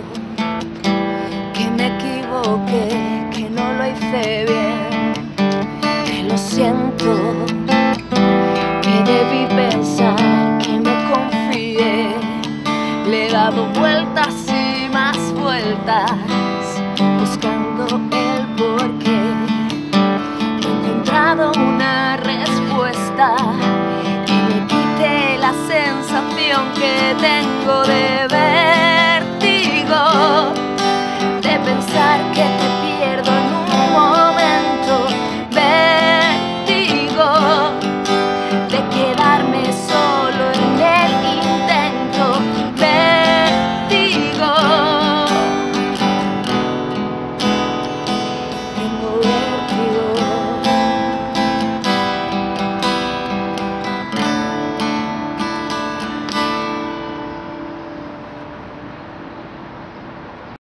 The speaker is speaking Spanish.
que me equivoqué, que no lo hice bien, que lo siento, que debí pensar, que me confié. Le he dado vueltas y más vueltas, buscando el porqué. No he encontrado una respuesta que me quite la sensación que tengo de vértigo, de pensar que te pierdo en un momento, vértigo, de quedarme solo en el intento, vértigo. Tengo